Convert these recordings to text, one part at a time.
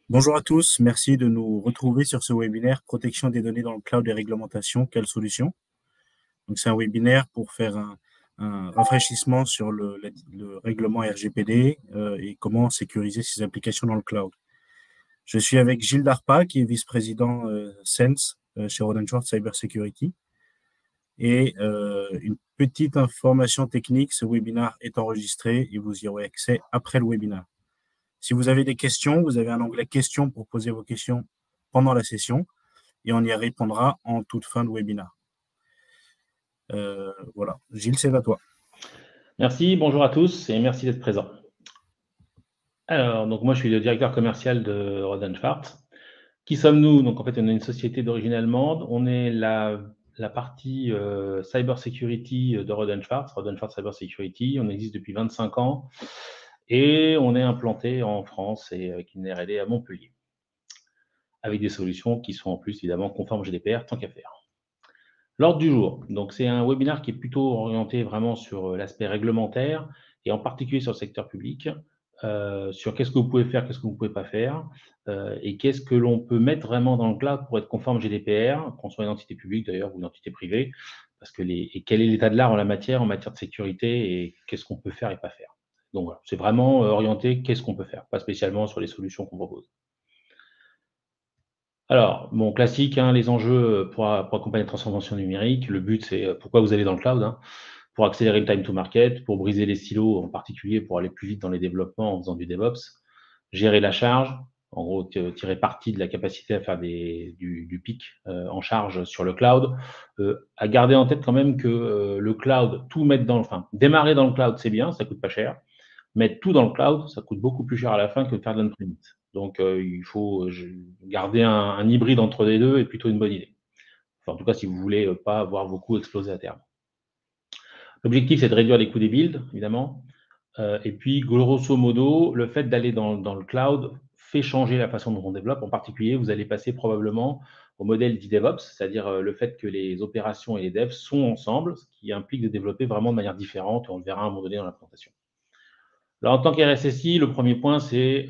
Bonjour à tous, merci de nous retrouver sur ce webinaire Protection des données dans le cloud et réglementation, quelle solution? Donc, c'est un webinaire pour faire un rafraîchissement sur le règlement RGPD et comment sécuriser ses applications dans le cloud. Je suis avec Gilles Darpa, qui est vice-président SENS chez Rohde & Schwarz Cyber Security. Et une petite information technique, ce webinaire est enregistré et vous y aurez accès après le webinaire. Si vous avez des questions, vous avez un onglet questions pour poser vos questions pendant la session et on y répondra en toute fin de webinaire. Voilà. Gilles, c'est à toi. Merci, bonjour à tous et merci d'être présents. Alors, donc moi je suis le directeur commercial de Rohde & Schwarz. Qui sommes-nous? Donc en fait on est une société d'origine allemande. On est la partie cyber security de Rohde & Schwarz, Rohde & Schwarz Cyber Security. On existe depuis 25 ans et on est implanté en France et avec une R&D à Montpellier, avec des solutions qui sont en plus évidemment conformes GDPR tant qu'à faire. L'ordre du jour, donc c'est un webinaire qui est plutôt orienté vraiment sur l'aspect réglementaire et en particulier sur le secteur public, sur qu'est-ce que vous pouvez faire, qu'est-ce que vous ne pouvez pas faire, et qu'est-ce que l'on peut mettre vraiment dans le cloud pour être conforme GDPR, qu'on soit une entité publique d'ailleurs ou une entité privée, parce que et quel est l'état de l'art en matière de sécurité, et qu'est-ce qu'on peut faire et pas faire. Donc voilà, c'est vraiment orienté qu'est-ce qu'on peut faire, pas spécialement sur les solutions qu'on propose. Alors, bon, classique, hein, les enjeux pour accompagner la transformation numérique. Le but, c'est pourquoi vous allez dans le cloud, hein, pour accélérer le time to market, pour briser les silos, en particulier pour aller plus vite dans les développements en faisant du DevOps, gérer la charge, en gros, tirer parti de la capacité à faire du pic en charge sur le cloud, à garder en tête quand même que le cloud, démarrer dans le cloud, c'est bien, ça coûte pas cher. Mettre tout dans le cloud, ça coûte beaucoup plus cher à la fin que de faire de l'on-premise. Donc, il faut garder un hybride entre les deux est plutôt une bonne idée. Enfin, en tout cas, si vous voulez pas voir vos coûts exploser à terme. L'objectif, c'est de réduire les coûts des builds, évidemment. Et puis, grosso modo, le fait d'aller dans le cloud fait changer la façon dont on développe. En particulier, vous allez passer probablement au modèle dit DevOps, c'est-à-dire le fait que les opérations et les devs sont ensemble, ce qui implique de développer vraiment de manière différente, et on le verra à un moment donné dans la présentation. Alors, en tant qu'RSSI, le premier point, c'est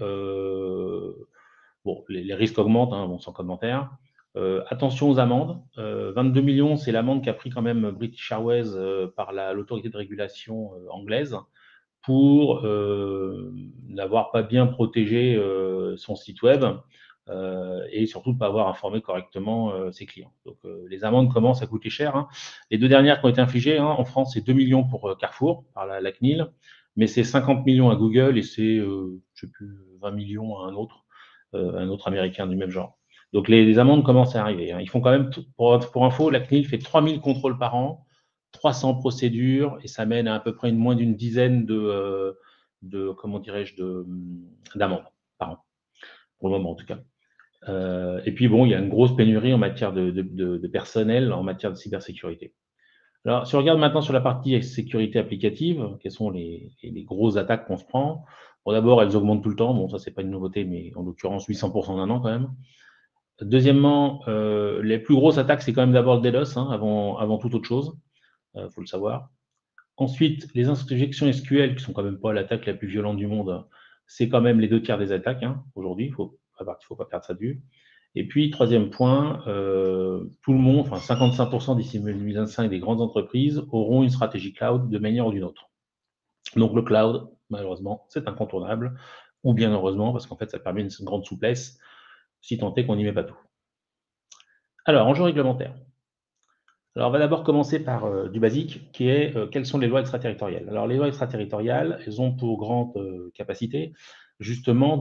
bon, les risques augmentent, hein, bon, sans commentaire. Attention aux amendes. 22 millions, c'est l'amende qu'a pris quand même British Airways par l'autorité de régulation anglaise pour n'avoir pas bien protégé son site web et surtout de ne pas avoir informé correctement ses clients. Donc, les amendes commencent à coûter cher, hein. Les deux dernières qui ont été infligées, hein, en France, c'est 2 millions pour Carrefour, par la CNIL, mais c'est 50 millions à Google et c'est, je sais plus, 20 millions à un autre américain du même genre. Donc, les amendes commencent à arriver, hein. Ils font quand même, pour info, la CNIL fait 3000 contrôles par an, 300 procédures, et ça mène à peu près moins d'une dizaine comment dirais-je, d'amendes par an, pour le moment en tout cas. Et puis bon, il y a une grosse pénurie en matière de personnel, en matière de cybersécurité. Alors, si on regarde maintenant sur la partie sécurité applicative, quelles sont les grosses attaques qu'on se prend? Bon, d'abord, elles augmentent tout le temps. Bon, ça, c'est pas une nouveauté, mais en l'occurrence, 800% en un an quand même. Deuxièmement, les plus grosses attaques, c'est quand même d'abord le DDoS, hein, avant toute autre chose. Faut le savoir. Ensuite, les injections SQL, qui sont quand même pas l'attaque la plus violente du monde, c'est quand même les 2 tiers des attaques, hein, aujourd'hui. Il faut pas perdre ça de vue. Et puis, troisième point, tout le monde, enfin 55% d'ici 2025 des grandes entreprises auront une stratégie cloud de manière ou d'une autre. Donc le cloud, malheureusement, c'est incontournable, ou bien heureusement, parce qu'en fait, ça permet une grande souplesse, si tant est qu'on n'y met pas tout. Alors, enjeux réglementaires. Alors, on va d'abord commencer par du basique, qui est quelles sont les lois extraterritoriales. Alors, les lois extraterritoriales, elles ont pour grande capacité, justement,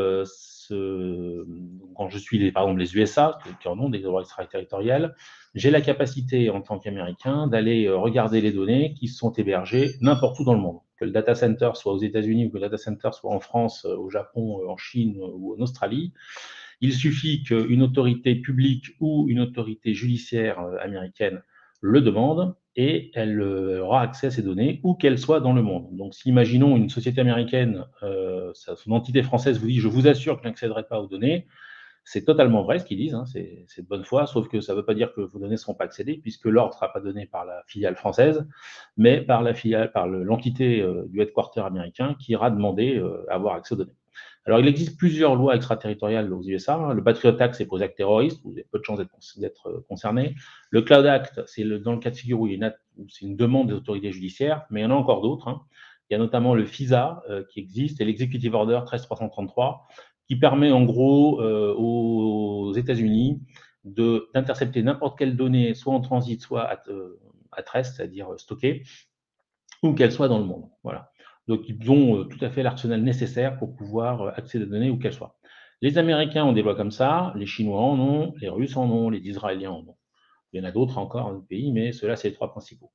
quand je suis, par exemple, les USA, qui en ont des lois extraterritoriales, j'ai la capacité, en tant qu'Américain, d'aller regarder les données qui sont hébergées n'importe où dans le monde. Que le data center soit aux États-Unis ou que le data center soit en France, au Japon, en Chine ou en Australie, il suffit qu'une autorité publique ou une autorité judiciaire américaine le demande et elle aura accès à ces données où qu'elles soient dans le monde. Donc, si imaginons une société américaine, son entité française vous dit « je vous assure que je n'accéderai pas aux données », c'est totalement vrai ce qu'ils disent, hein, c'est de bonne foi, sauf que ça ne veut pas dire que vos données ne seront pas accédées, puisque l'ordre ne sera pas donné par la filiale française, mais par l'entité du headquarter américain qui ira demander à avoir accès aux données. Alors, il existe plusieurs lois extraterritoriales aux USA, hein. Le Patriot Act, c'est pour les actes terroristes, vous avez peu de chances d'être concerné. Le Cloud Act, c'est dans le cas de figure où c'est une demande des autorités judiciaires, mais il y en a encore d'autres, hein. Il y a notamment le FISA qui existe et l'Executive Order 13333 qui permet en gros aux États-Unis d'intercepter n'importe quelle donnée, soit en transit, soit à rest, c'est-à-dire stockée, où qu'elle soit dans le monde. Voilà. Donc, ils ont tout à fait l'arsenal nécessaire pour pouvoir accéder aux données où qu'elles soient. Les Américains ont des lois comme ça, les Chinois en ont, les Russes en ont, les Israéliens en ont. Il y en a d'autres encore dans le pays, mais ceux-là, c'est les trois principaux.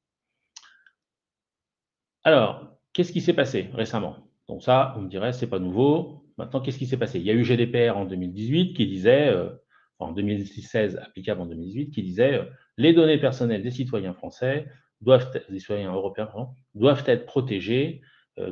Alors, qu'est-ce qui s'est passé récemment? Donc ça, on me dirait, c'est pas nouveau. Maintenant, qu'est-ce qui s'est passé? Il y a eu GDPR en 2018 qui disait, en 2016, applicable en 2018, qui disait les données personnelles des citoyens français des citoyens européens, pardon, doivent être protégées,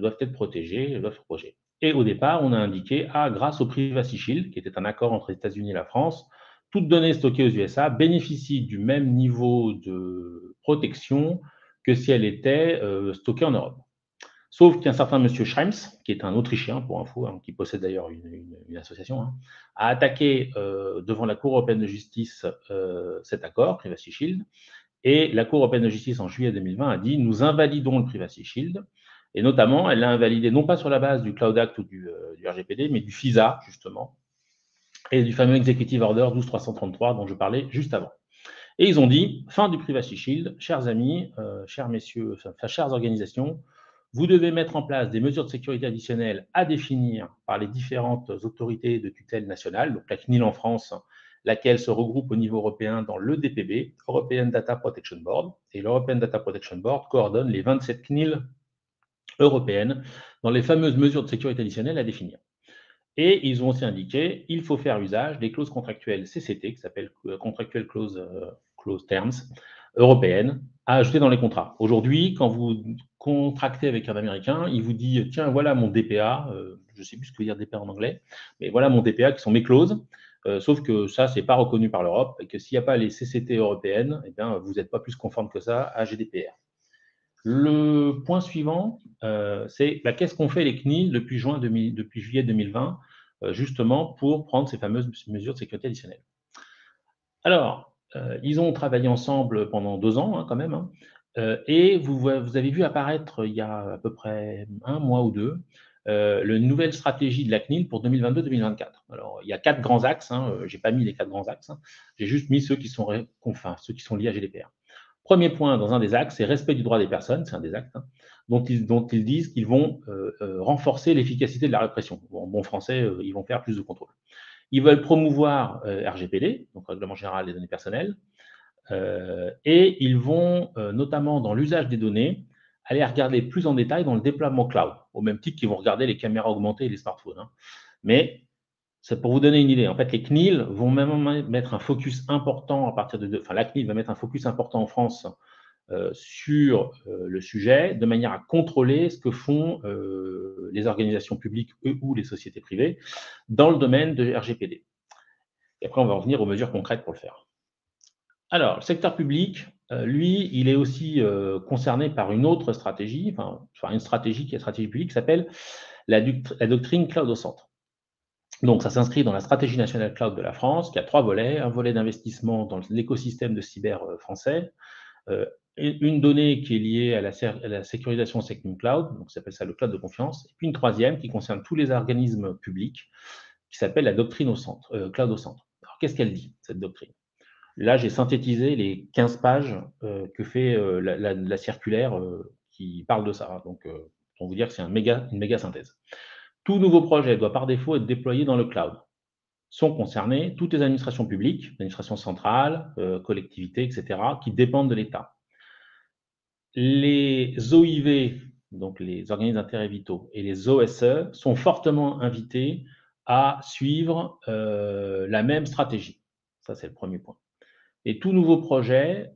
Et au départ, on a indiqué, grâce au Privacy Shield, qui était un accord entre les États-Unis et la France, toute donnée stockée aux USA bénéficie du même niveau de protection que si elle était stockée en Europe. Sauf qu'un certain monsieur Schrems, qui est un Autrichien, pour info, hein, qui possède d'ailleurs une association, hein, a attaqué devant la Cour européenne de justice cet accord, Privacy Shield, et la Cour européenne de justice, en juillet 2020, a dit « nous invalidons le Privacy Shield », et notamment, elle l'a invalidé non pas sur la base du Cloud Act ou du RGPD, mais du FISA, justement, et du fameux Executive Order 12333 dont je parlais juste avant. Et ils ont dit, fin du Privacy Shield, chers amis, chers messieurs, chères organisations, vous devez mettre en place des mesures de sécurité additionnelles à définir par les différentes autorités de tutelle nationale, donc la CNIL en France, laquelle se regroupe au niveau européen dans l'EDPB, European Data Protection Board, et l'European Data Protection Board coordonne les 27 CNIL européennes dans les fameuses mesures de sécurité additionnelles à définir. Et ils ont aussi indiqué qu'il faut faire usage des clauses contractuelles CCT, qui s'appellent Contractual Clause Terms, européennes, à ajouter dans les contrats. Aujourd'hui, quand vous contractez avec un Américain, il vous dit « Tiens, voilà mon DPA, je ne sais plus ce que veut dire DPA en anglais, mais voilà mon DPA qui sont mes clauses, sauf que ça, ce n'est pas reconnu par l'Europe, et que s'il n'y a pas les CCT européennes, eh bien, vous n'êtes pas plus conforme que ça à GDPR. » Le point suivant, c'est qu'est-ce qu'ont fait les CNIL depuis juillet 2020, justement pour prendre ces fameuses mesures de sécurité additionnelles. Alors, ils ont travaillé ensemble pendant 2 ans, hein, quand même, hein, et vous avez vu apparaître il y a à peu près 1 mois ou 2, la nouvelle stratégie de la CNIL pour 2022-2024. Alors, il y a 4 grands axes, hein, je n'ai pas mis les 4 grands axes, hein, j'ai juste mis ceux qui sont liés à GDPR. Premier point dans un des axes, c'est respect du droit des personnes, c'est un des actes, hein, dont ils disent qu'ils vont renforcer l'efficacité de la répression. En bon français, ils vont faire plus de contrôle. Ils veulent promouvoir RGPD, donc Règlement général des données personnelles, et ils vont, notamment dans l'usage des données, aller regarder plus en détail dans le déploiement cloud, au même titre qu'ils vont regarder les caméras augmentées et les smartphones, hein. Mais c'est pour vous donner une idée. En fait, les CNIL vont même mettre un focus important à partir de... Enfin, la CNIL va mettre un focus important en France sur le sujet, de manière à contrôler ce que font les organisations publiques ou les sociétés privées dans le domaine de RGPD. Et après, on va revenir aux mesures concrètes pour le faire. Alors, le secteur public, lui, il est aussi concerné par une autre stratégie, enfin une stratégie qui est la stratégie publique, qui s'appelle la doctrine Cloud au centre. Donc, ça s'inscrit dans la stratégie nationale cloud de la France, qui a 3 volets. Un volet d'investissement dans l'écosystème de cyber français, une donnée qui est liée à la sécurisation Secnum Cloud, donc ça s'appelle ça le cloud de confiance, et puis une troisième qui concerne tous les organismes publics, qui s'appelle la doctrine au centre, cloud au centre. Alors, qu'est-ce qu'elle dit, cette doctrine? Là, j'ai synthétisé les 15 pages que fait la circulaire qui parle de ça. Donc, pour vous dire que c'est une méga synthèse. Tout nouveau projet doit par défaut être déployé dans le cloud. Sont concernées toutes les administrations publiques, administrations centrales, collectivités, etc., qui dépendent de l'État. Les OIV, donc les organismes d'intérêt vitaux, et les OSE sont fortement invités à suivre la même stratégie. Ça, c'est le premier point. Et tout nouveau projet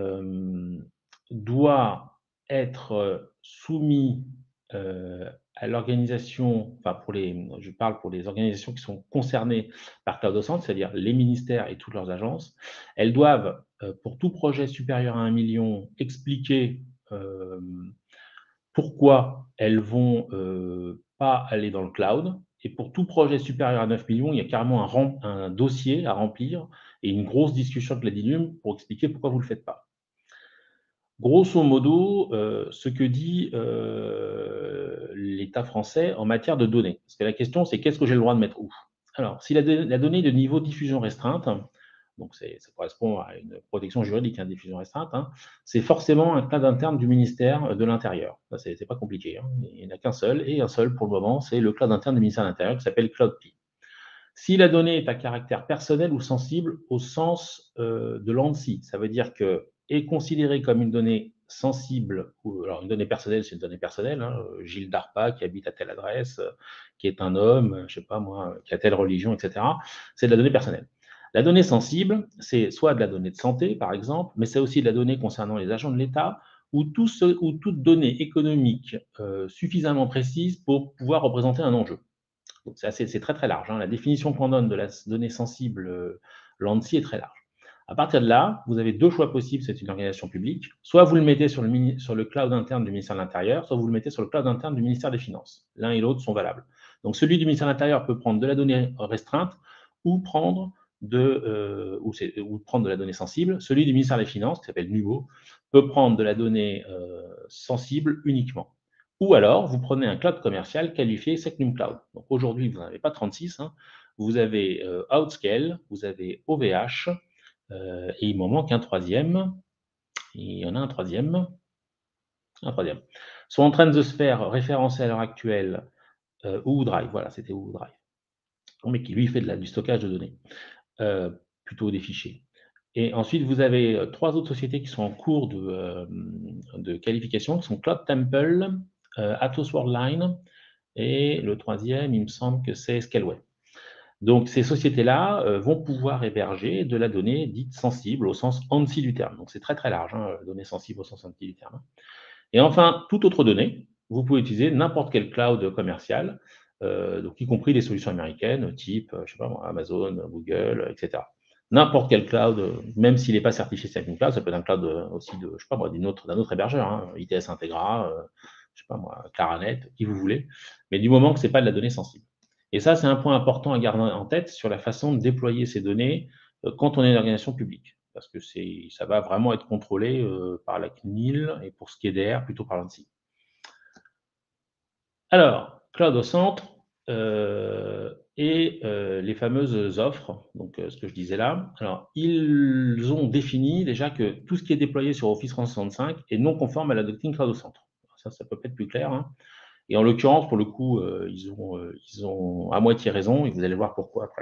doit être soumis à l'organisation, je parle pour les organisations qui sont concernées par Cloud au centre, c'est-à-dire les ministères et toutes leurs agences. Elles doivent, pour tout projet supérieur à 1 million, expliquer pourquoi elles vont pas aller dans le cloud, Et pour tout projet supérieur à 9 millions, il y a carrément un dossier à remplir et une grosse discussion avec la DINUM pour expliquer pourquoi vous ne le faites pas. Grosso modo, ce que dit l'État français en matière de données. Parce que la question, c'est qu'est-ce que j'ai le droit de mettre où? Alors, si la donnée est de niveau diffusion restreinte, donc ça correspond à une protection juridique, diffusion restreinte, c'est forcément un cloud interne du ministère de l'Intérieur. Ça, c'est pas compliqué. Il n'y en a qu'un seul, et un seul pour le moment, c'est le cloud interne du ministère de l'Intérieur qui s'appelle CloudP. Si la donnée est à caractère personnel ou sensible au sens de l'ANSSI, ça veut dire que est considérée comme une donnée sensible, ou alors une donnée personnelle, c'est une donnée personnelle, Gilles Darpa qui habite à telle adresse, qui est un homme, je sais pas moi, qui a telle religion, etc. C'est de la donnée personnelle. La donnée sensible, c'est soit de la donnée de santé, par exemple, mais c'est aussi de la donnée concernant les agents de l'État ou toute donnée économique suffisamment précise pour pouvoir représenter un enjeu. C'est très très large. La définition qu'on donne de la donnée sensible, l'ANSSI est très large. À partir de là, vous avez deux choix possibles, c'est une organisation publique. Soit vous le mettez sur le cloud interne du ministère de l'Intérieur, soit vous le mettez sur le cloud interne du ministère des Finances. L'un et l'autre sont valables. Donc celui du ministère de l'Intérieur peut prendre de la donnée restreinte ou prendre de la donnée sensible. Celui du ministère des Finances, qui s'appelle NUBO, peut prendre de la donnée sensible uniquement. Ou alors, vous prenez un cloud commercial qualifié Secnum Cloud. Donc aujourd'hui, vous n'en avez pas 36. Vous avez Outscale, vous avez OVH, et il m'en manque un troisième. Il y en a un troisième. Un troisième. Sont en train de se faire référencer à l'heure actuelle OODrive. Voilà, c'était OODrive. Mais qui lui fait du stockage de données, plutôt des fichiers. Et ensuite, vous avez trois autres sociétés qui sont en cours de qualification, qui sont Cloud Temple, Atos Worldline, et le troisième, il me semble que c'est Scaleway. Donc, ces sociétés-là vont pouvoir héberger de la donnée dite sensible au sens ANSI du terme. Donc, c'est très très large, données sensibles au sens ANSI du terme. Et enfin, toute autre donnée, vous pouvez utiliser n'importe quel cloud commercial, donc y compris les solutions américaines, type, je sais pas moi, Amazon, Google, etc. N'importe quel cloud, même s'il n'est pas certifié Secnum Cloud, ça peut être un cloud aussi de, je sais pas moi, d'un autre hébergeur, ITS Integra, je sais pas moi, Claranet, qui vous voulez, mais du moment que c'est pas de la donnée sensible. Et ça, c'est un point important à garder en tête sur la façon de déployer ces données quand on est une organisation publique, parce que ça va vraiment être contrôlé par la CNIL et pour ce qui est DR, plutôt par l'ANSSI. Alors, cloud au centre et les fameuses offres, donc ce que je disais là. Alors, ils ont défini déjà que tout ce qui est déployé sur Office 365 est non conforme à la doctrine cloud au centre. Ça peut pas être plus clair. Et en l'occurrence, pour le coup, ils ont à moitié raison, et vous allez voir pourquoi après.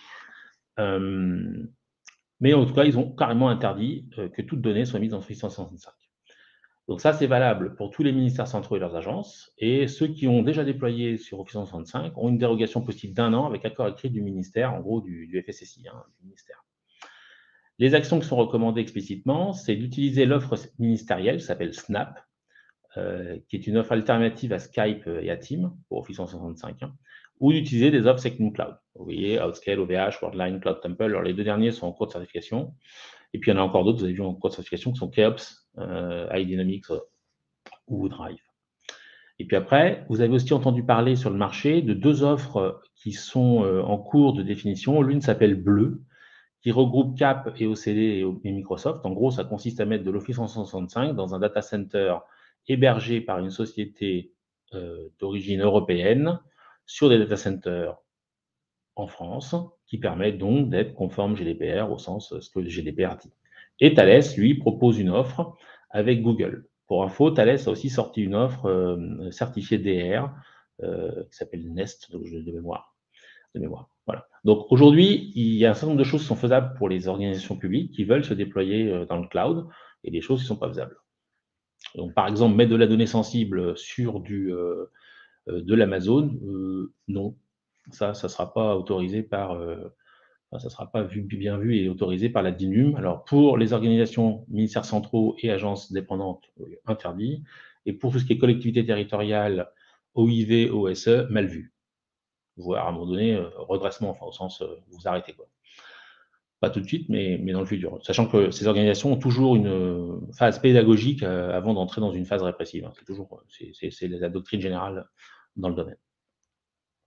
Mais en tout cas, ils ont carrément interdit que toute donnée soit mise dans Office 365. Donc ça, c'est valable pour tous les ministères centraux et leurs agences. Et ceux qui ont déjà déployé sur Office 365 ont une dérogation possible d'un an avec accord écrit du ministère, en gros du FSSI, du ministère. Les actions qui sont recommandées explicitement, c'est d'utiliser l'offre ministérielle, qui s'appelle Snap, qui est une offre alternative à Skype et à Teams pour Office 365, ou d'utiliser des offres Secnum Cloud. Vous voyez, Outscale, OVH, Worldline, Cloud Temple. Alors les deux derniers sont en cours de certification. Et puis il y en a encore d'autres, vous avez vu en cours de certification, qui sont Keops, iDynamics ou Drive. Et puis après, vous avez aussi entendu parler sur le marché de deux offres qui sont en cours de définition. L'une s'appelle Bleu, qui regroupe Cap et OCD et Microsoft. En gros, ça consiste à mettre de l'Office 365 dans un data center hébergé par une société d'origine européenne sur des data centers en France, qui permet donc d'être conforme GDPR au sens ce que le GDPR dit. Et Thales, lui, propose une offre avec Google. Pour info, Thales a aussi sorti une offre certifiée DR qui s'appelle Nest, donc de mémoire. Voilà. Donc aujourd'hui, il y a un certain nombre de choses qui sont faisables pour les organisations publiques qui veulent se déployer dans le cloud et des choses qui ne sont pas faisables. Donc par exemple, mettre de la donnée sensible sur de l'Amazon, non. Ça ne sera pas autorisé par, ça sera pas bien vu et autorisé par la DINUM. Alors pour les organisations, ministères centraux et agences dépendantes, interdit. Et pour tout ce qui est collectivité territoriale, OIV, OSE, mal vu. Voire à un moment donné, redressement, enfin au sens, vous arrêtez quoi. Pas tout de suite, mais dans le futur. Sachant que ces organisations ont toujours une phase pédagogique avant d'entrer dans une phase répressive. C'est la doctrine générale dans le domaine.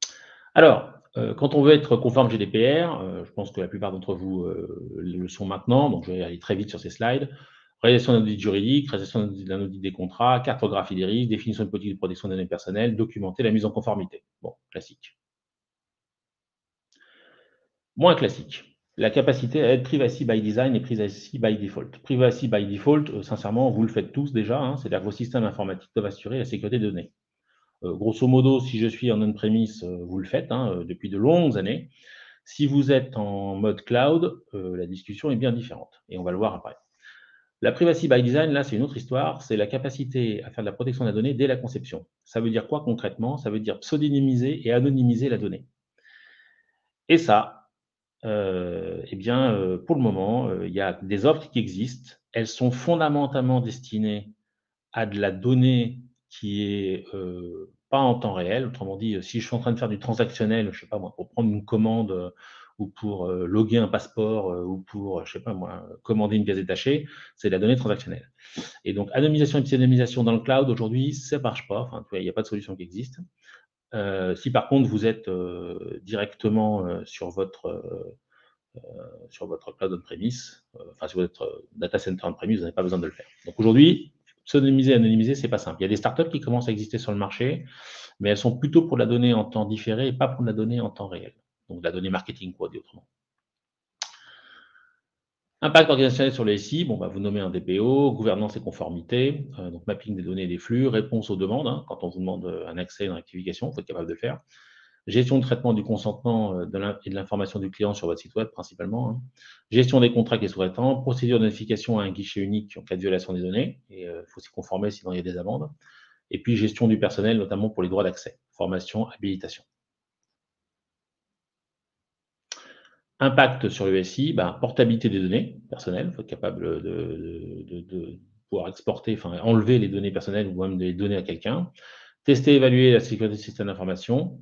Alors, quand on veut être conforme GDPR, je pense que la plupart d'entre vous, le sont maintenant, donc je vais aller très vite sur ces slides. Réalisation d'un audit juridique, réalisation d'un audit des contrats, cartographie des risques, définition de politique de protection des données personnelles, documenter la mise en conformité. Bon, classique. Moins classique, la capacité à être privacy by design et privacy by default. Privacy by default, sincèrement, vous le faites tous déjà, hein, c'est-à-dire que vos systèmes informatiques doivent assurer la sécurité des données. Grosso modo, si je suis en on-premise, vous le faites, hein, depuis de longues années. Si vous êtes en mode cloud, la discussion est bien différente et on va le voir après. La privacy by design, là, c'est une autre histoire, c'est la capacité à faire de la protection de la donnée dès la conception. Ça veut dire quoi concrètement? Ça veut dire pseudonymiser et anonymiser la donnée. Et ça, eh bien, pour le moment, il y a des offres qui existent. Elles sont fondamentalement destinées à de la donnée qui est, pas en temps réel. Autrement dit, si je suis en train de faire du transactionnel, je sais pas moi, pour prendre une commande, ou pour, loguer un passeport, ou pour, je sais pas moi, commander une pièce détachée, c'est de la donnée transactionnelle. Et donc anonymisation et pseudonymisation dans le cloud aujourd'hui, ça marche pas. Enfin, tu vois, il y a pas de solution qui existe. Si par contre vous êtes, directement, sur votre cloud on-premise, enfin sur votre data center on-premise, vous n'avez pas besoin de le faire. Donc aujourd'hui, pseudonymiser, anonymiser, c'est pas simple. Il y a des startups qui commencent à exister sur le marché, mais elles sont plutôt pour de la donnée en temps différé et pas pour de la donnée en temps réel. Donc de la donnée marketing, quoi, dit autrement. Impact organisationnel sur le SI, bon, bah, vous nommez un DPO, gouvernance et conformité, donc mapping des données et des flux, réponse aux demandes, hein, quand on vous demande un accès, une rectification, il faut être capable de le faire. Gestion de traitement du consentement et de l'information du client sur votre site web principalement, hein. Gestion des contrats avec les sous-traitants, procédure de notification à un guichet unique en cas de violation des données, et il faut s'y conformer sinon il y a des amendes. Et puis gestion du personnel, notamment pour les droits d'accès, formation, habilitation. Impact sur le SI, ben, portabilité des données personnelles, il faut être capable de pouvoir exporter, enfin enlever les données personnelles ou même de les donner à quelqu'un. Tester et évaluer la sécurité des systèmes d'information.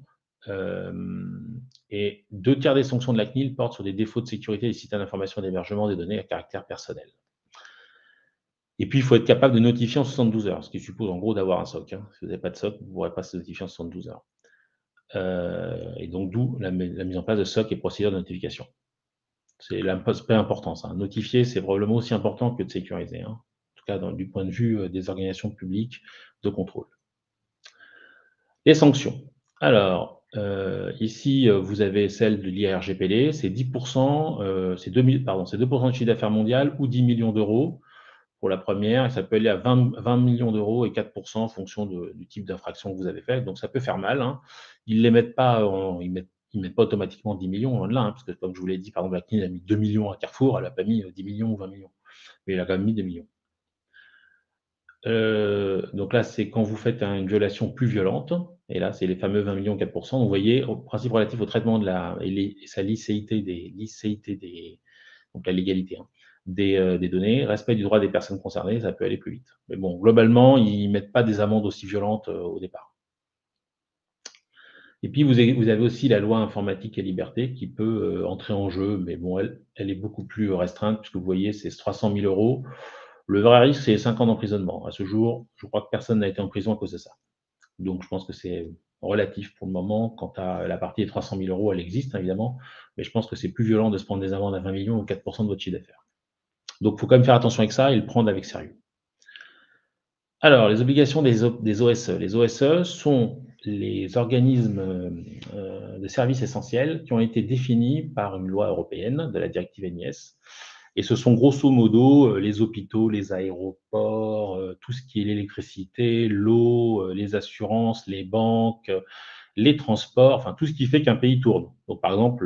Et 2/3 des sanctions de la CNIL portent sur des défauts de sécurité des systèmes d'information et d'hébergement des données à caractère personnel. Et puis, il faut être capable de notifier en 72 heures, ce qui suppose en gros d'avoir un SOC, hein. Si vous n'avez pas de SOC, vous ne pourrez pas se notifier en 72 heures. Et donc, d'où la mise en place de SOC et procédures de notification. C'est l'aspect important, ça. Notifier, c'est probablement aussi important que de sécuriser, hein. En tout cas, du point de vue des organisations publiques de contrôle. Les sanctions. Alors, ici, vous avez celle de l'IRGPD, c'est 10%, c'est 2 de chiffre d'affaires mondial ou 10 millions d'euros pour la première, et ça peut aller à 20 millions d'euros et 4% en fonction du type d'infraction que vous avez fait. Donc ça peut faire mal, hein. Ils les mettent pas ils mettent pas automatiquement 10 millions, loin de là, hein, parce que comme je vous l'ai dit, par exemple, la CNIL a mis 2 millions à Carrefour, elle n'a pas mis 10 millions ou 20 millions. Mais elle a quand même mis des millions. Donc là, c'est quand vous faites une violation plus violente, et là, c'est les fameux 20 millions, 4%. Donc, vous voyez, au principe relatif au traitement de et sa licéité donc la légalité, hein, des données, respect du droit des personnes concernées, ça peut aller plus vite. Mais bon, globalement, ils ne mettent pas des amendes aussi violentes au départ. Et puis, vous avez aussi la loi informatique et liberté qui peut entrer en jeu, mais bon, elle est beaucoup plus restreinte, puisque vous voyez, c'est 300 000 euros. Le vrai risque, c'est 5 ans d'emprisonnement. À ce jour, je crois que personne n'a été en prison à cause de ça. Donc, je pense que c'est relatif pour le moment. Quant à la partie des 300 000 euros, elle existe, hein, évidemment, mais je pense que c'est plus violent de se prendre des amendes à 20 millions ou 4% de votre chiffre d'affaires. Donc, il faut quand même faire attention avec ça et le prendre avec sérieux. Alors, les obligations des OSE. Les OSE sont les organismes de services essentiels qui ont été définis par une loi européenne de la directive NIS. Et ce sont grosso modo les hôpitaux, les aéroports, tout ce qui est l'électricité, l'eau, les assurances, les banques, les transports, enfin tout ce qui fait qu'un pays tourne. Donc par exemple,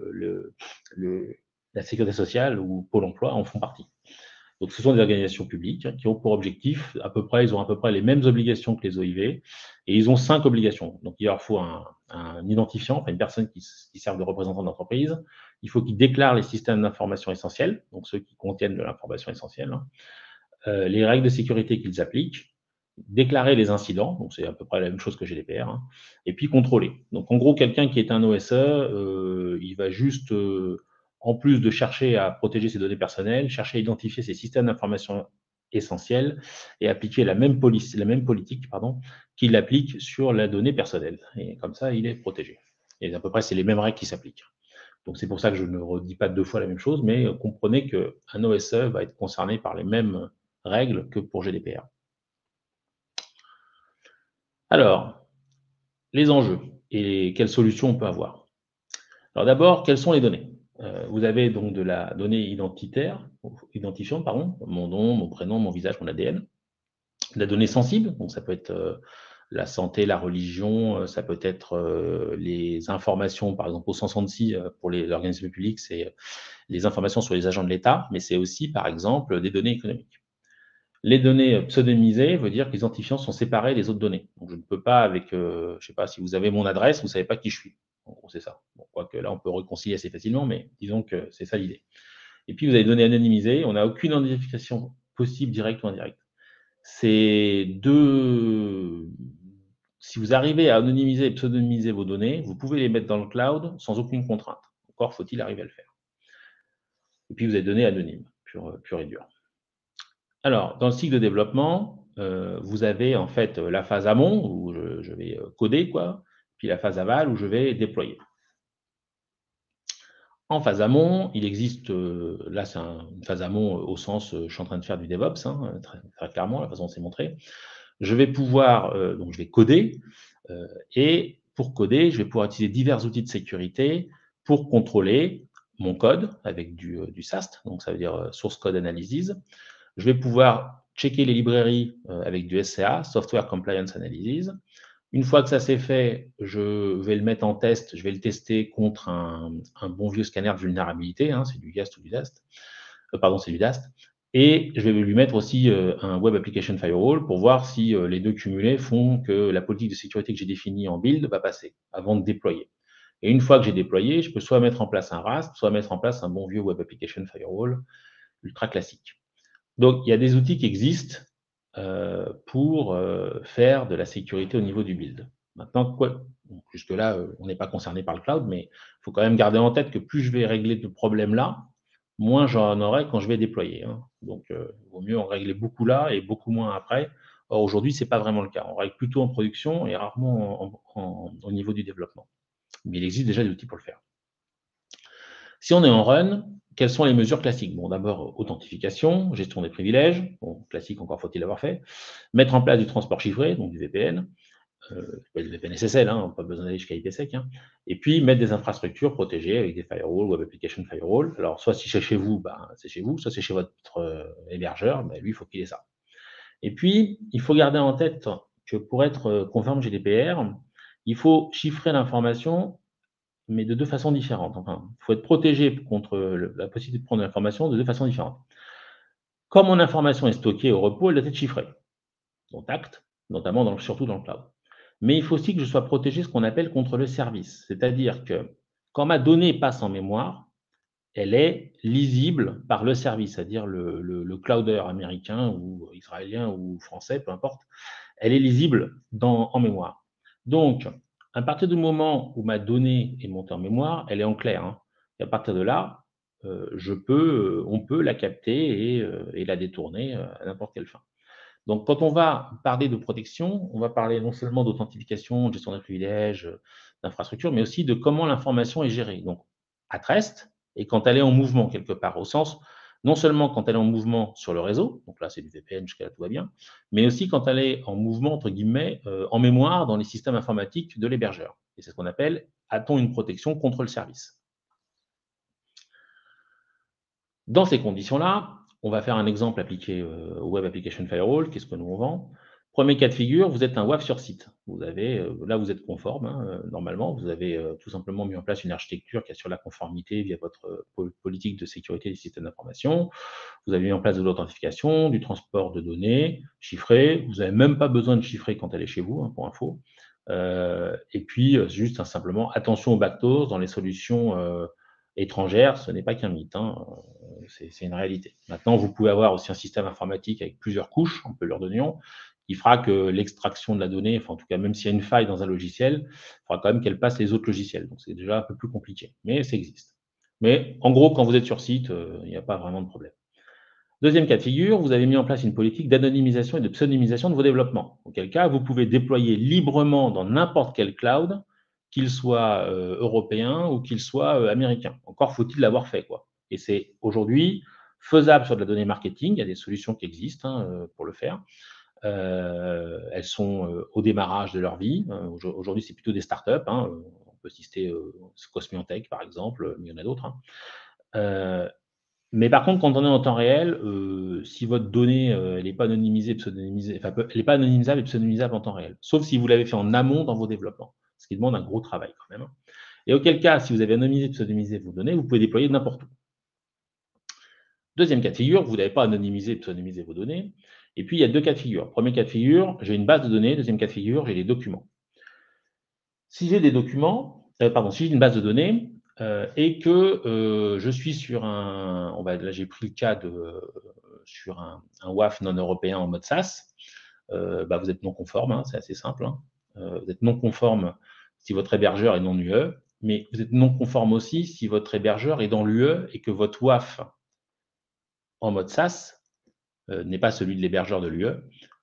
la sécurité sociale ou Pôle emploi en font partie. Donc, ce sont des organisations publiques qui ont pour objectif, ils ont à peu près les mêmes obligations que les OIV, et ils ont 5 obligations. Donc, il leur faut un identifiant, enfin une personne qui serve de représentant d'entreprise. Il faut qu'ils déclarent les systèmes d'information essentiels, donc ceux qui contiennent de l'information essentielle, hein. Les règles de sécurité qu'ils appliquent, déclarer les incidents, donc c'est à peu près la même chose que GDPR, hein, et puis contrôler. Donc, en gros, quelqu'un qui est un OSE, il va juste en plus de chercher à protéger ses données personnelles, chercher à identifier ses systèmes d'information essentiels et appliquer la même politique qu'il applique sur la donnée personnelle. Et comme ça, il est protégé. Et à peu près, c'est les mêmes règles qui s'appliquent. Donc, c'est pour ça que je ne redis pas 2 fois la même chose, mais comprenez qu'un OSE va être concerné par les mêmes règles que pour GDPR. Alors, les enjeux et quelles solutions on peut avoir. Alors d'abord, quelles sont les données? Vous avez donc de la donnée identifiante, pardon, mon nom, mon prénom, mon visage, mon ADN. De la donnée sensible, donc ça peut être, la santé, la religion, ça peut être, les informations, par exemple au 166, pour l'organisme public, c'est les informations sur les agents de l'État, mais c'est aussi, par exemple, des données économiques. Les données pseudonymisées veut dire que les identifiants sont séparés des autres données. Donc je ne peux pas avec, je sais pas, si vous avez mon adresse, vous ne savez pas qui je suis. En gros, c'est ça. Bon, quoique là, on peut réconcilier assez facilement, mais disons que c'est ça l'idée. Et puis vous avez des données anonymisées, on n'a aucune identification possible, directe ou indirecte. C'est deux. Si vous arrivez à anonymiser et pseudonymiser vos données, vous pouvez les mettre dans le cloud sans aucune contrainte. Encore faut-il arriver à le faire. Et puis vous avez des données anonymes, pur et dur. Alors, dans le cycle de développement, vous avez en fait la phase amont où je vais coder, quoi, puis la phase aval où je vais déployer. En phase amont, il existe, là c'est une phase amont au sens, je suis en train de faire du DevOps, hein, très clairement, la façon dont c'est montré. Je vais pouvoir, donc je vais coder, et pour coder, je vais pouvoir utiliser divers outils de sécurité pour contrôler mon code avec du SAST, donc ça veut dire Source Code Analysis. Je vais pouvoir checker les librairies avec du SCA, Software Compliance Analysis. Une fois que ça c'est fait, je vais le mettre en test, je vais le tester contre un bon vieux scanner de vulnérabilité, hein, c'est du GAST ou du DAST. Pardon, c'est du DAST. Et je vais lui mettre aussi un Web Application Firewall pour voir si les deux cumulés font que la politique de sécurité que j'ai définie en build va passer avant de déployer. Et une fois que j'ai déployé, je peux soit mettre en place un RAST, soit mettre en place un bon vieux Web Application Firewall ultra classique. Donc, il y a des outils qui existent pour faire de la sécurité au niveau du build. Maintenant, jusque-là, on n'est pas concerné par le cloud, mais il faut quand même garder en tête que plus je vais régler de problèmes là, moins j'en aurai quand je vais déployer. Hein. Donc, il vaut mieux en régler beaucoup là et beaucoup moins après. Or, aujourd'hui, ce n'est pas vraiment le cas. On règle plutôt en production et rarement au niveau du développement. Mais il existe déjà des outils pour le faire. Si on est en run, quelles sont les mesures classiques? Bon, d'abord, authentification, gestion des privilèges, bon, classique, encore faut-il l'avoir fait. Mettre en place du transport chiffré, donc du VPN, du VPN SSL, hein, pas besoin d'aller jusqu'à IPsec. Hein. Et puis, mettre des infrastructures protégées avec des firewalls, Web Application Firewall. Alors, soit si c'est chez vous, ben, c'est chez vous, soit c'est chez votre hébergeur, ben, lui, il faut qu'il ait ça. Et puis, il faut garder en tête que pour être conforme GDPR, il faut chiffrer l'information mais de deux façons différentes. Enfin, il faut être protégé contre la possibilité de prendre l'information de deux façons différentes. Comme mon information est stockée au repos, elle doit être chiffrée, donc acte, notamment surtout dans le cloud. Mais il faut aussi que je sois protégé ce qu'on appelle contre le service, c'est-à-dire que quand ma donnée passe en mémoire, elle est lisible par le service, c'est-à-dire le clouder américain ou israélien ou français, peu importe, elle est lisible en mémoire. Donc, à partir du moment où ma donnée est montée en mémoire, elle est en clair. Hein. Et à partir de là, on peut la capter et la détourner à n'importe quelle fin. Donc, quand on va parler de protection, on va parler non seulement d'authentification, de gestion des privilèges, d'infrastructure, mais aussi de comment l'information est gérée. Donc, at rest, et quand elle est en mouvement quelque part, au sens, non seulement quand elle est en mouvement sur le réseau, donc là c'est du VPN, jusqu'à là tout va bien, mais aussi quand elle est en mouvement, entre guillemets, en mémoire dans les systèmes informatiques de l'hébergeur. Et c'est ce qu'on appelle, a-t-on une protection contre le service? Dans ces conditions-là, on va faire un exemple appliqué au Web Application Firewall, qu'est-ce que nous on vend. Premier cas de figure, vous êtes un WAF sur site. Vous avez, là vous êtes conforme, hein, normalement, vous avez tout simplement mis en place une architecture qui assure la conformité via votre politique de sécurité des systèmes d'information. Vous avez mis en place de l'authentification, du transport de données chiffrées. Vous n'avez même pas besoin de chiffrer quand elle est chez vous, hein, pour info. Et puis, juste simplement, attention aux backdoors dans les solutions étrangères, ce n'est pas qu'un mythe. Hein, c'est une réalité. Maintenant, vous pouvez avoir aussi un système informatique avec plusieurs couches, un peu leur donnions, qui fera que l'extraction de la donnée, enfin en tout cas, même s'il y a une faille dans un logiciel, il faudra quand même qu'elle passe les autres logiciels. Donc c'est déjà un peu plus compliqué, mais ça existe. Mais en gros, quand vous êtes sur site, il n'y a pas vraiment de problème. Deuxième cas de figure, vous avez mis en place une politique d'anonymisation et de pseudonymisation de vos développements. Auquel cas, vous pouvez déployer librement dans n'importe quel cloud qu'il soit européen ou qu'il soit américain. Encore faut-il l'avoir fait, quoi. Et c'est aujourd'hui faisable sur de la donnée marketing. Il y a des solutions qui existent pour le faire. Elles sont au démarrage de leur vie. Aujourd'hui, c'est plutôt des startups. On peut citer Cosmiontech, par exemple, mais il y en a d'autres. Mais par contre, quand on est en temps réel, si votre donnée, elle n'est pas anonymisée, pseudonymisée, enfin, elle n'est pas anonymisable et pseudonymisable en temps réel, sauf si vous l'avez fait en amont dans vos développements, ce qui demande un gros travail quand même. Et auquel cas, si vous avez anonymisé et pseudonymisé vos données, vous pouvez déployer n'importe où. Deuxième cas de figure, vous n'avez pas anonymisé et pseudonymisé vos données. Et puis, il y a deux cas de figure. Premier cas de figure, j'ai une base de données. Deuxième cas de figure, j'ai des documents. Si j'ai des documents, si j'ai une base de données et que je suis sur là j'ai pris le cas sur un WAF non européen en mode SaaS, vous êtes non conforme, c'est assez simple. Vous êtes non conforme si votre hébergeur est non UE, mais vous êtes non conforme aussi si votre hébergeur est dans l'UE et que votre WAF en mode SaaS n'est pas celui de l'hébergeur de l'UE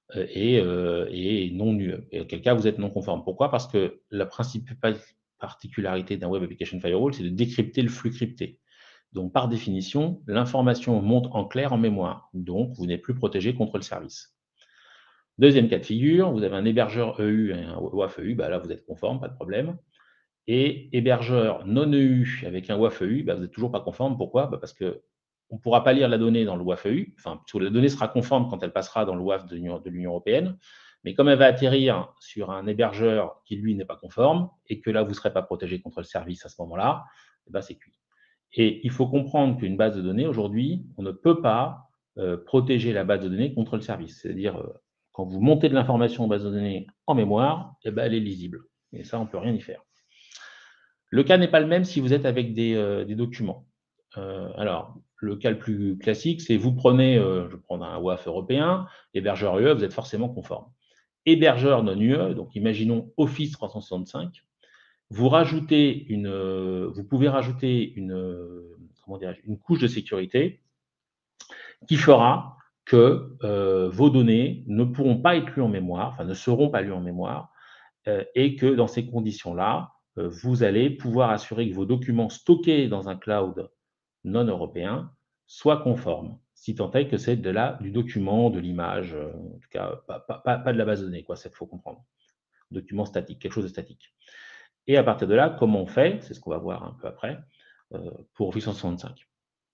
et non UE. Et auquel cas, vous êtes non conforme. Pourquoi? Parce que la principale particularité d'un Web Application Firewall, c'est de décrypter le flux crypté. Donc, par définition, l'information monte en clair en mémoire. Donc, vous n'êtes plus protégé contre le service. Deuxième cas de figure, vous avez un hébergeur EU et un WAF EU, là, vous êtes conforme, pas de problème. Et hébergeur non EU avec un WAF EU, vous n'êtes toujours pas conforme. Pourquoi? Parce que on ne pourra pas lire la donnée dans le WAF EU, parce que la donnée sera conforme quand elle passera dans le WAF de l'Union européenne, mais comme elle va atterrir sur un hébergeur qui, lui, n'est pas conforme, et que là, vous ne serez pas protégé contre le service à ce moment-là, c'est cuit. Et il faut comprendre qu'une base de données, aujourd'hui, on ne peut pas protéger la base de données contre le service. C'est-à-dire, quand vous montez de l'information en base de données en mémoire, elle est lisible. Et ça, on ne peut rien y faire. Le cas n'est pas le même si vous êtes avec des documents. Alors, le cas le plus classique, c'est vous prenez, je vais prendre un WAF européen, hébergeur UE, vous êtes forcément conforme. Hébergeur non UE, donc imaginons Office 365, vous pouvez rajouter une couche de sécurité qui fera que vos données ne pourront pas être lues en mémoire, enfin ne seront pas lues en mémoire, et que dans ces conditions-là, vous allez pouvoir assurer que vos documents stockés dans un cloud non européen soient conformes, si tant est que c'est du document, de l'image, en tout cas pas de la base de données, quoi, ça il faut comprendre. Document statique, quelque chose de statique. Et à partir de là, comment on fait? C'est ce qu'on va voir un peu après, pour 865.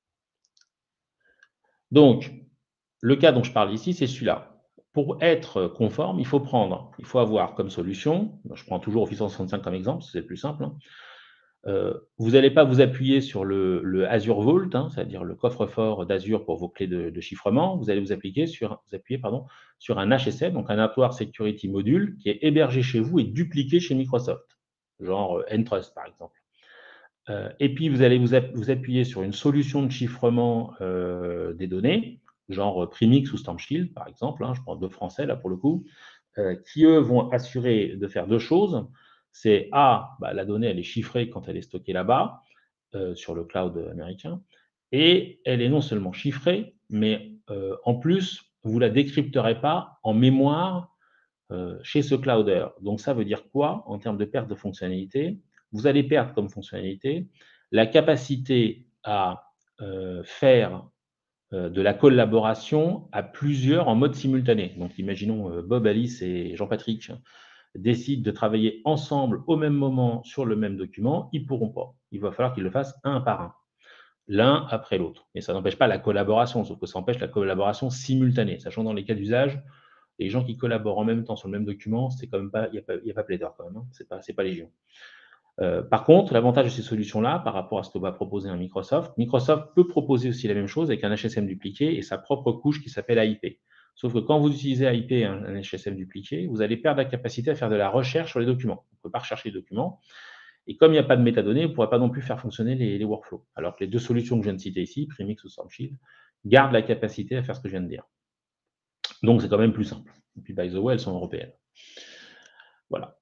Donc, le cas dont je parle ici, c'est celui-là. Pour être conforme, il faut avoir comme solution, je prends toujours Office 365 comme exemple, c'est le plus simple. Vous n'allez pas vous appuyer sur le Azure Vault, c'est-à-dire le coffre-fort d'Azure pour vos clés de chiffrement. Vous allez vous appuyer sur un HSM, donc un Network Security Module, qui est hébergé chez vous et dupliqué chez Microsoft, genre Entrust par exemple. Et puis vous allez vous appuyer sur une solution de chiffrement des données, genre Primix ou StormShield par exemple, je prends deux français là pour le coup, qui eux vont assurer de faire deux choses. C'est la donnée elle est chiffrée quand elle est stockée là-bas, sur le cloud américain, et elle est non seulement chiffrée, mais en plus, vous ne la décrypterez pas en mémoire chez ce clouder. Donc ça veut dire quoi en termes de perte de fonctionnalité? Vous allez perdre comme fonctionnalité la capacité à faire de la collaboration à plusieurs en mode simultané. Donc imaginons Bob, Alice et Jean-Patrick décident de travailler ensemble au même moment sur le même document, ils ne pourront pas. Il va falloir qu'ils le fassent un par un, l'un après l'autre. Et ça n'empêche pas la collaboration, sauf que ça empêche la collaboration simultanée, sachant dans les cas d'usage, les gens qui collaborent en même temps sur le même document, c'est quand même pas, il n'y a pas pléthore quand même, c'est pas légion. Par contre, l'avantage de ces solutions-là, par rapport à ce que va proposer un Microsoft peut proposer aussi la même chose avec un HSM dupliqué et sa propre couche qui s'appelle AIP. Sauf que quand vous utilisez AIP, un HSM dupliqué, vous allez perdre la capacité à faire de la recherche sur les documents. On ne peut pas rechercher les documents. Et comme il n'y a pas de métadonnées, vous ne pourrez pas non plus faire fonctionner les workflows. Alors que les deux solutions que je viens de citer ici, Primix ou StormShield, gardent la capacité à faire ce que je viens de dire. Donc, c'est quand même plus simple. Et puis, by the way, elles sont européennes. Voilà.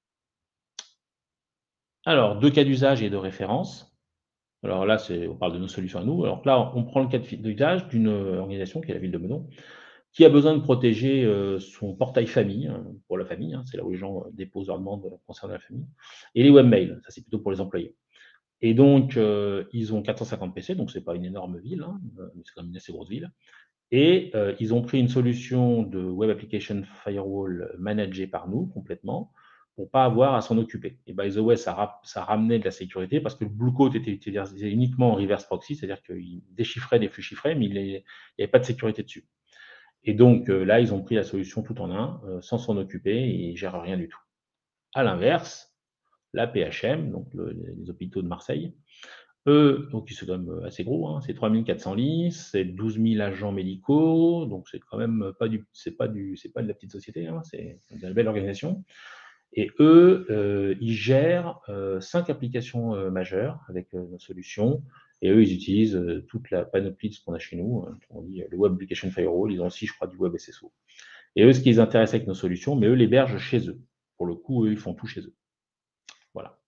Alors, deux cas d'usage et de référence. Alors là, on parle de nos solutions à nous. Alors là, on prend le cas d'usage d'une organisation qui est la ville de Meudon, qui a besoin de protéger son portail famille, pour la famille, c'est là où les gens déposent leurs demandes concernant la famille, et les webmails, ça c'est plutôt pour les employés. Et donc, ils ont 450 PC, donc c'est pas une énorme ville, mais c'est quand même une assez grosse ville. Et ils ont pris une solution de Web Application Firewall managée par nous complètement, pour pas avoir à s'en occuper. Et by the way, ça ramenait de la sécurité parce que le Blue Coat était utilisé uniquement en reverse proxy, c'est-à-dire qu'il déchiffrait des flux chiffrés, mais il n'y avait pas de sécurité dessus. Et donc là, ils ont pris la solution tout en un, sans s'en occuper, et ils gèrent rien du tout. À l'inverse, la PHM, donc les hôpitaux de Marseille, eux, donc c'est quand même assez gros, c'est 3400 lits, c'est 12 000 agents médicaux, donc c'est quand même pas de la petite société, c'est une belle organisation. Et eux, ils gèrent 5 applications majeures avec nos solutions. Et eux, ils utilisent toute la panoplie de ce qu'on a chez nous. On dit le Web Application Firewall, ils ont aussi, je crois, du Web SSO. Et eux, ce qui les intéresse avec nos solutions, mais eux l'hébergent chez eux. Pour le coup, eux, ils font tout chez eux. Voilà.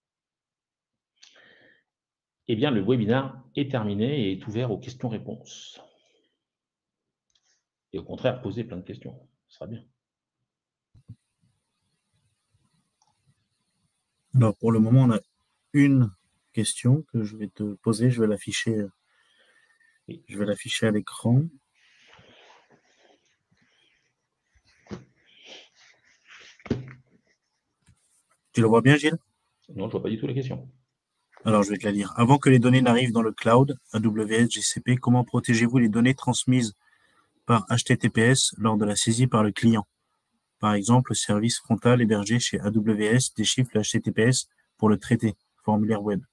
Eh bien, le webinaire est terminé et est ouvert aux questions-réponses. Et au contraire, posez plein de questions. Ce sera bien. Alors, pour le moment, on a une question que je vais te poser. Je vais l'afficher à l'écran. Tu le vois bien, Gilles? Non, je ne vois pas du tout la question. Alors, je vais te la lire. Avant que les données n'arrivent dans le cloud, AWS, GCP, comment protégez-vous les données transmises par HTTPS lors de la saisie par le client? Par exemple, le service frontal hébergé chez AWS déchiffre le HTTPS pour le traiter, formulaire web.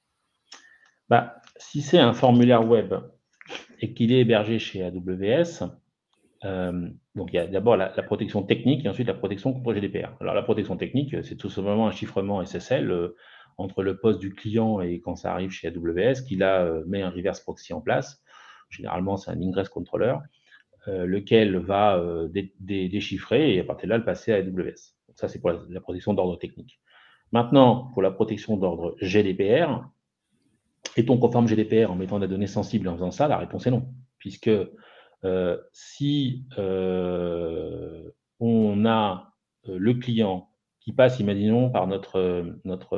Si c'est un formulaire web et qu'il est hébergé chez AWS, donc il y a d'abord la protection technique et ensuite la protection contre GDPR. Alors la protection technique, c'est tout simplement un chiffrement SSL entre le poste du client et quand ça arrive chez AWS, qui là met un reverse proxy en place. Généralement, c'est un ingress controller, lequel va déchiffrer et à partir de là, le passer à AWS. Donc ça, c'est pour la protection d'ordre technique. Maintenant, pour la protection d'ordre GDPR, est-on conforme GDPR en mettant des données sensibles et en faisant ça? La réponse est non, puisque si on a le client qui passe, imaginons, par notre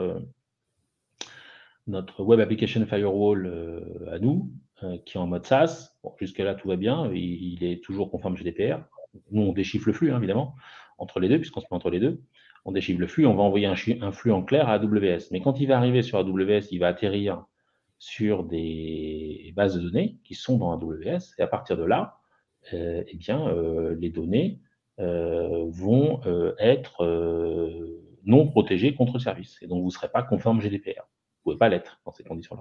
Web Application Firewall à nous, qui est en mode SaaS, bon, jusque-là tout va bien, il est toujours conforme GDPR. Nous, on déchiffre le flux, évidemment, entre les deux, puisqu'on se met entre les deux. On déchiffre le flux, on va envoyer un flux en clair à AWS. Mais quand il va arriver sur AWS, il va atterrir sur des bases de données qui sont dans AWS, et à partir de là, les données vont être non protégées contre le service. Et donc, vous ne serez pas conforme GDPR. Vous ne pouvez pas l'être dans ces conditions-là.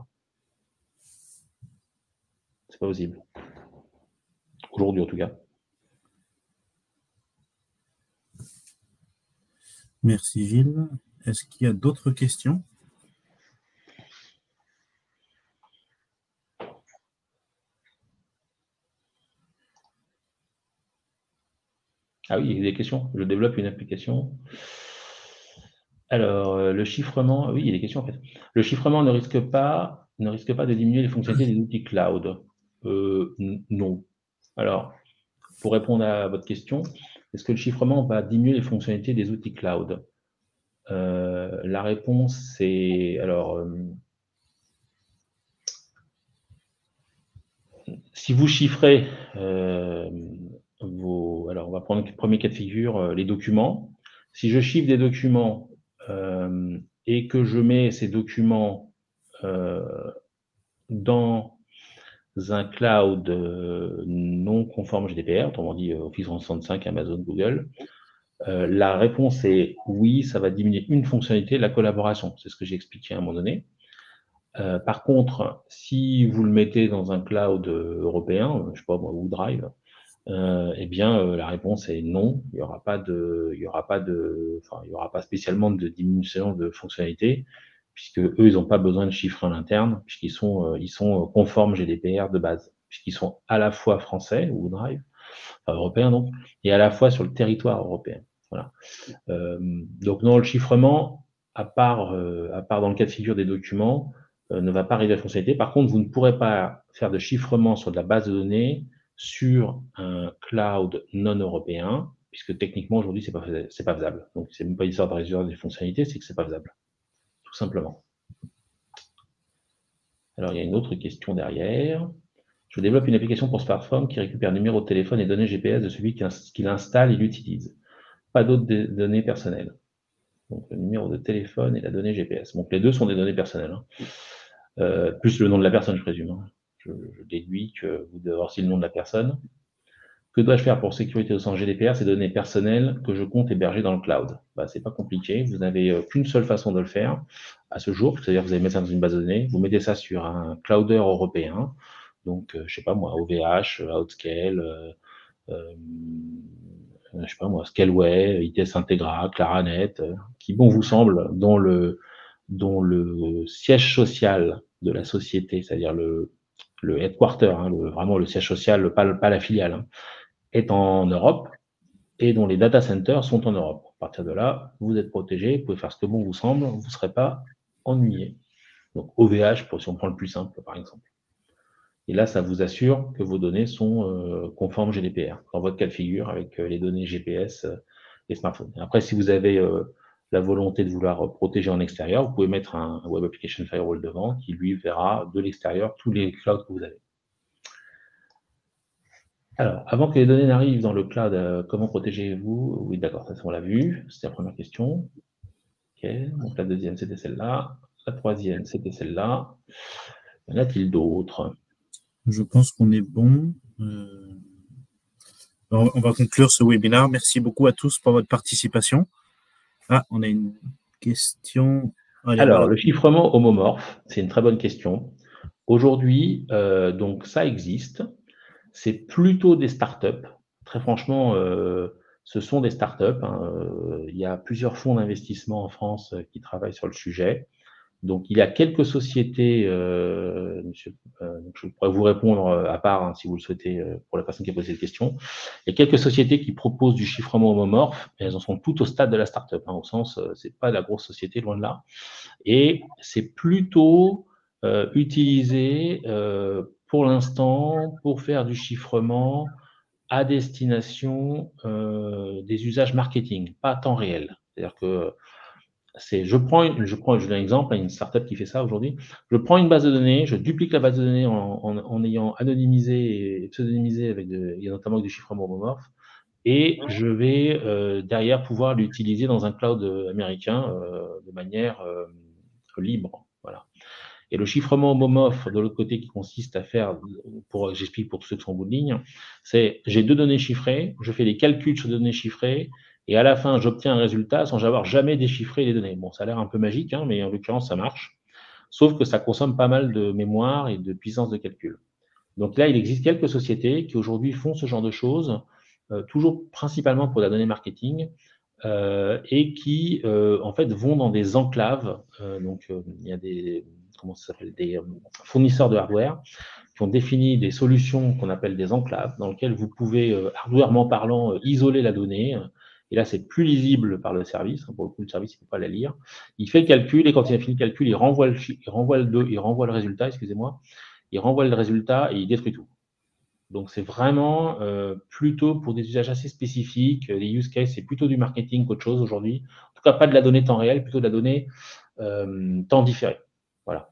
C'est pas possible. Aujourd'hui, en tout cas. Merci Gilles. Est-ce qu'il y a d'autres questions? Ah oui, il y a des questions. Je développe une application. Alors, le chiffrement, oui, il y a des questions en fait. Le chiffrement ne risque pas de diminuer les fonctionnalités des outils cloud. Non. Alors, pour répondre à votre question, est-ce que le chiffrement va diminuer les fonctionnalités des outils cloud? La réponse, c'est alors si vous chiffrez alors on va prendre le premier cas de figure, les documents. Si je chiffre des documents et que je mets ces documents dans un cloud non conforme GDPR, autrement dit Office 365, Amazon, Google, la réponse est oui, ça va diminuer une fonctionnalité, la collaboration. C'est ce que j'ai expliqué à un moment donné. Par contre, si vous le mettez dans un cloud européen, je sais pas moi, ou Drive, la réponse est non. Il y aura pas spécialement de diminution de fonctionnalité, puisque eux, ils n'ont pas besoin de chiffrer en interne, puisqu'ils sont conformes GDPR de base, puisqu'ils sont à la fois français ou Drive, européens donc, et à la fois sur le territoire européen. Voilà. Donc non, le chiffrement, à part dans le cas de figure des documents, ne va pas réduire la fonctionnalité. Par contre, vous ne pourrez pas faire de chiffrement sur de la base de données sur un cloud non européen, puisque techniquement, aujourd'hui, c'est pas faisable. Donc, c'est même pas une histoire de réduire des fonctionnalités, c'est que c'est pas faisable, tout simplement. Alors, il y a une autre question derrière. Je développe une application pour smartphone qui récupère numéro de téléphone et données GPS de celui qui l'installe et l'utilise. Pas d'autres données personnelles. Donc, le numéro de téléphone et la donnée GPS. Donc, les deux sont des données personnelles. Plus le nom de la personne, je présume. Hein. Je déduis que vous devez avoir aussi le nom de la personne. Que dois-je faire pour sécurité au sens GDPR? Ces données personnelles que je compte héberger dans le cloud. C'est pas compliqué. Vous n'avez qu'une seule façon de le faire à ce jour. C'est-à-dire que vous allez mettre ça dans une base de données. Vous mettez ça sur un clouder européen. Donc, je sais pas moi, OVH, Outscale, je sais pas moi, Scaleway, ITS Integra, Claranet, qui bon vous semble, dont le siège social de la société, c'est-à-dire le headquarter, hein, vraiment le siège social, pas la filiale, hein, est en Europe et dont les data centers sont en Europe. À partir de là, vous êtes protégé, vous pouvez faire ce que bon vous semble, vous ne serez pas ennuyé. Donc OVH, si on prend le plus simple, par exemple. Et là, ça vous assure que vos données sont conformes GDPR, dans votre cas de figure, avec les données GPS et smartphones. Après, si vous avez la volonté de vouloir protéger en extérieur, vous pouvez mettre un Web Application Firewall devant qui, lui, verra de l'extérieur tous les clouds que vous avez. Alors, avant que les données n'arrivent dans le cloud, comment protégez-vous? Oui, d'accord, ça on l'a vu, c'était la première question. Ok, donc la deuxième, c'était celle-là. La troisième, c'était celle-là. Y en a-t-il d'autres? Je pense qu'on est bon. On va conclure ce webinaire. Merci beaucoup à tous pour votre participation. Ah, on a une question. Allez, Alors, voilà. le chiffrement homomorphe, c'est une très bonne question. Aujourd'hui, donc ça existe. C'est plutôt des startups. Très franchement, ce sont des startups. Hein. Il y a plusieurs fonds d'investissement en France qui travaillent sur le sujet. Donc, il y a quelques sociétés, monsieur, donc je pourrais vous répondre à part, hein, si vous le souhaitez, pour la personne qui a posé cette question. Il y a quelques sociétés qui proposent du chiffrement homomorphe, et elles en sont toutes au stade de la startup, hein, au sens, c'est pas de la grosse société, loin de là. Et c'est plutôt utilisé pour l'instant pour faire du chiffrement à destination des usages marketing, pas à temps réel. C'est-à-dire que je donne un exemple, une startup qui fait ça aujourd'hui. Je prends une base de données, je duplique la base de données en ayant anonymisé et pseudonymisé il y a notamment avec du chiffrement homomorphe, et je vais derrière pouvoir l'utiliser dans un cloud américain de manière libre. Voilà. Et le chiffrement homomorphe de l'autre côté qui consiste à faire, j'explique pour tous ceux qui sont au bout de ligne, c'est j'ai deux données chiffrées, je fais des calculs sur des données chiffrées, et à la fin, j'obtiens un résultat sans avoir jamais déchiffré les données. Bon, ça a l'air un peu magique, hein, mais en l'occurrence, ça marche. Sauf que ça consomme pas mal de mémoire et de puissance de calcul. Donc là, il existe quelques sociétés qui aujourd'hui font ce genre de choses, toujours principalement pour la donnée marketing, et qui, en fait, vont dans des enclaves. Il y a des fournisseurs de hardware qui ont défini des solutions qu'on appelle des enclaves, dans lesquelles vous pouvez, hardwarement parlant, isoler la donnée. Et là, c'est plus lisible par le service. Pour le coup, le service, il ne peut pas la lire. Il fait le calcul, et quand il a fini le calcul, il renvoie le résultat, excusez-moi. Il renvoie le résultat et il détruit tout. Donc, c'est vraiment plutôt pour des usages assez spécifiques. Les use cases, c'est plutôt du marketing qu'autre chose aujourd'hui. En tout cas, pas de la donnée temps réel, plutôt de la donnée temps différé. Voilà.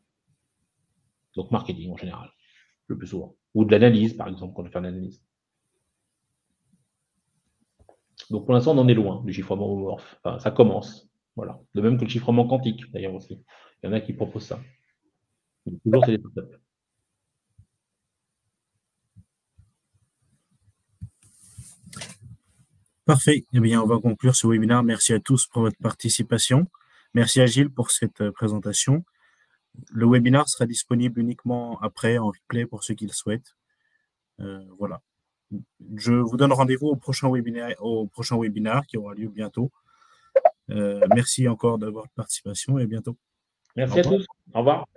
Donc, marketing en général, le plus souvent. Ou de l'analyse, par exemple, quand on veut faire de l'analyse. Donc, pour l'instant, on en est loin du chiffrement homomorphe. Enfin, ça commence. Voilà. De même que le chiffrement quantique, d'ailleurs, aussi. Il y en a qui proposent ça. Donc, toujours, c'est des startups. Parfait. Eh bien, on va conclure ce webinaire. Merci à tous pour votre participation. Merci à Gilles pour cette présentation. Le webinaire sera disponible uniquement après en replay pour ceux qui le souhaitent. Voilà. Je vous donne rendez-vous au prochain webinaire qui aura lieu bientôt. Merci encore de votre participation et à bientôt. Merci à tous. Au revoir.